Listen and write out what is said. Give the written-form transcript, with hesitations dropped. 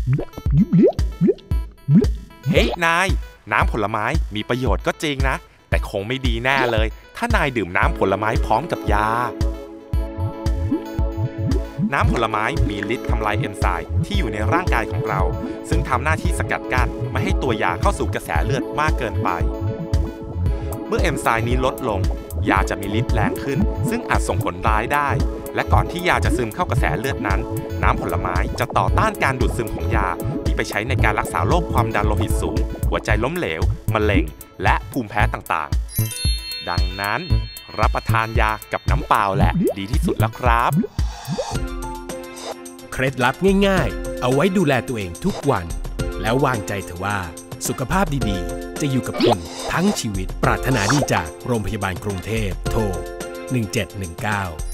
เฮ้ยนายน้ำผลไม้มีประโยชน์ก็จริงนะแต่คงไม่ดีแน่เลยถ้านายดื่มน้ำผลไม้พร้อมกับยาน้ำผลไม้มีฤทธิ์ทำลายเอนไซม์ที่อยู่ในร่างกายของเราซึ่งทำหน้าที่สกัดกั้นไม่ให้ตัวยาเข้าสู่กระแสเลือดมากเกินไปเมื่อเอนไซม์นี้ลดลงยาจะมีฤทธิ์แรงขึ้นซึ่งอาจส่งผลร้ายได้และก่อนที่ยาจะซึมเข้ากระแสเลือดนั้นน้ำผลไม้จะต่อต้านการดูดซึมของยาที่ไปใช้ในการรักษาโรคความดันโลหิตสูงหัวใจล้มเหลวมะเร็งและภูมิแพ้ต่างๆดังนั้นรับประทานยากับน้ำเปล่าแหละดีที่สุดแล้วครับเคล็ดลับง่ายๆเอาไว้ดูแลตัวเองทุกวันแล้ววางใจเถอะว่าสุขภาพดีๆจะอยู่กับคุณทั้งชีวิตปรารถนาดีจากโรงพยาบาลกรุงเทพโทร1719